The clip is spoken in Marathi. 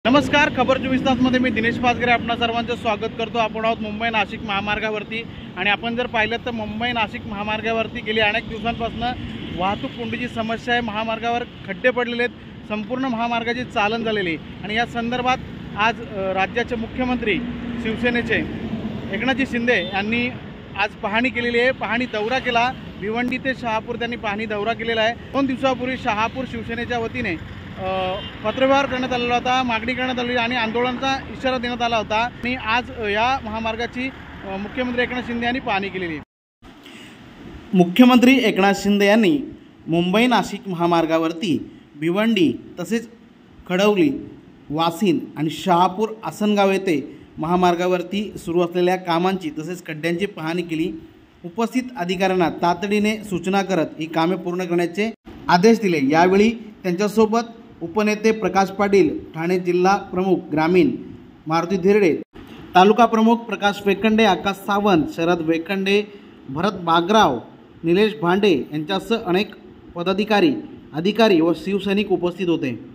नमस्कार, खबर 24 तासमध्ये मी दिनेश पाचगरे आपणा सर्वांचं स्वागत करतो। आपण आहोत मुंबई नाशिक महामार्गावरती आणि आपण जर पाहिलं तर मुंबई नाशिक महामार्गावरती गेली अनेक दिवसांपासून वाहतूक कोंडीची समस्या आहे। महामार्गावर खड्डे पडलेले आहेत, संपूर्ण महामार्गाची चालन झालेली आणि या संदर्भात आज राज्याचे मुख्यमंत्री शिवसेनेचे एकनाथ शिंदे यांनी आज पाहणी केलेली आहे। पाहणी दौरा केला, भिवंडी ते शहापूर त्यांनी पाहणी दौरा केलेला आहे। 2 दिवसापूर्वी शहापूर शिवसेनेच्या वतीने पत्रव्यवहार करण्यात आलेला होता, मागणी करण्यात आली आणि आंदोलनाचा इशारा देण्यात आला होता आणि आज या महामार्गाची मुख्यमंत्री एकनाथ शिंदे यांनी पाहणी केलेली आहे। मुख्यमंत्री एकनाथ शिंदे यांनी मुंबई नाशिक महामार्गावरती भिवंडी तसेच खडवली, वासिन आणि शहापूर आसनगाव येथे महामार्गावरती सुरू असलेल्या कामांची तसेच खड्ड्यांची पाहणी केली। उपस्थित अधिकाऱ्यांना तातडीने सूचना करत ही कामे पूर्ण करण्याचे आदेश दिले। यावेळी त्यांच्यासोबत उपनेते प्रकाश पाटील, ठाणे जिल्हा प्रमुख ग्रामीण मारुती धिरडे, तालुका प्रमुख प्रकाश वेखंडे, आकाश सावंत, शरद वेखंडे, भरत बागराव, निलेश भांडे यांच्यासह अनेक पदाधिकारी, अधिकारी व शिवसैनिक उपस्थित होते।